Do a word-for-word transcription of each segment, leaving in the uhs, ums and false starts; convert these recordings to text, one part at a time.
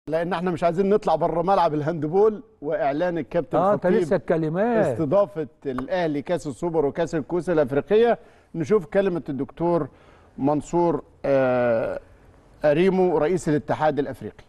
لان احنا مش عايزين نطلع بره ملعب الهاندبول واعلان الكابتن اه خطيب لسه الكلمات استضافه الاهلي كاس السوبر وكاس الكؤوس الافريقيه. نشوف كلمه الدكتور منصور آه ريمو رئيس الاتحاد الافريقي.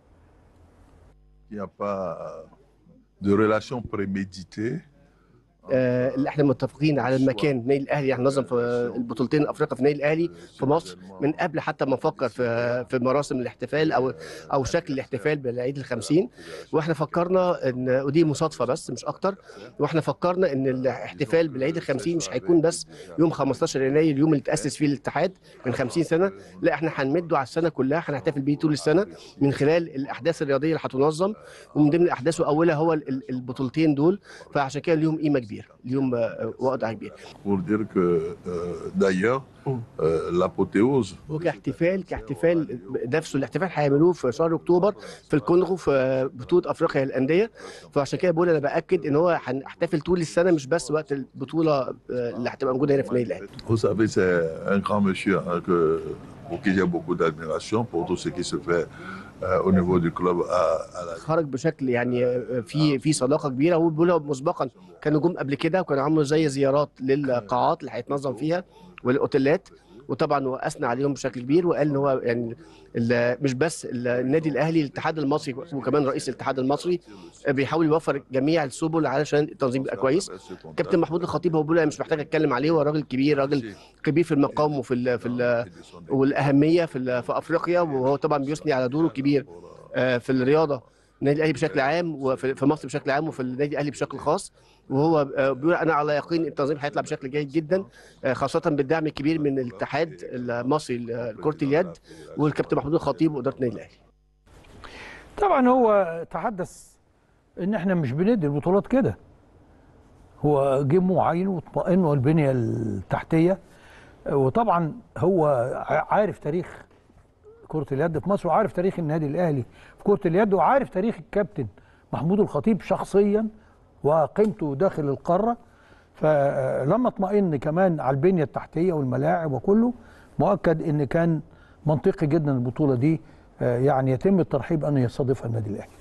Il n'y a pas de relation préméditée. آه، اللي احنا متفقين على المكان نادي الاهلي هننظم في البطولتين الافريقيه في النادي الاهلي في مصر من قبل حتى ما نفكر في في مراسم الاحتفال او او شكل الاحتفال بالعيد الخمسين. واحنا فكرنا ان ودي مصادفه بس مش اكتر، واحنا فكرنا ان الاحتفال بالعيد الخمسين مش هيكون بس يوم خمستاشر يناير اليوم اللي تاسس فيه الاتحاد من خمسين سنه، لا احنا هنمده على السنه كلها، هنحتفل بيه طول السنه من خلال الاحداث الرياضيه اللي هتنظم، ومن ضمن الاحداث واولها هو البطولتين دول، فعشان كده اليوم قيمه كبيره، اليوم وضع كبير. Pour dire que d'ailleurs l'apothéose وكاحتفال كاحتفال نفسه الاحتفال هيعملوه في شهر اكتوبر في الكونغو في بطوله افريقيا للانديه، فعشان كده بقول انا باكد ان هو هنحتفل طول السنه مش بس وقت البطوله اللي هتبقى موجوده هنا في النادي الاهلي. Vous savez c'est un grand monsieur hein, que pour qui j'ai beaucoup d'admiration pour tout ce qui se fait au niveau du club à, à la... خرج بشكل يعني في في صداقه كبيره، هو بيقولها مسبقا كانوا جم قبل كده وكانوا عملوا زي زيارات للقاعات اللي هيتنظم فيها والاوتيلات، وطبعا هو اثنى عليهم بشكل كبير وقال ان هو يعني مش بس النادي الاهلي الاتحاد المصري وكمان رئيس الاتحاد المصري بيحاول يوفر جميع السبل علشان التنظيم يبقى كويس. كابتن محمود الخطيب هو بيقول انا مش محتاج اتكلم عليه، هو راجل كبير، راجل كبير في المقام وفي ال في ال والاهميه في في افريقيا، وهو طبعا بيثني على دوره الكبير في الرياضه النادي الاهلي بشكل عام وفي مصر بشكل عام وفي النادي الاهلي بشكل خاص، وهو بيقول انا على يقين التنظيم هيطلع بشكل جيد جدا، خاصه بالدعم الكبير من الاتحاد المصري لكره اليد والكابتن محمود الخطيب واداره النادي الاهلي. طبعا هو تحدث ان احنا مش بندي البطولات كده، هو جه معين واطمئن والبنيه التحتيه، وطبعا هو عارف تاريخ كرة اليد في مصر وعارف تاريخ النادي الأهلي في كرة اليد وعارف تاريخ الكابتن محمود الخطيب شخصيا وقيمته داخل القارة، فلما اطمئن كمان على البنية التحتية والملاعب وكله مؤكد ان كان منطقي جدا البطولة دي يعني يتم الترحيب ان يستضيفها النادي الأهلي.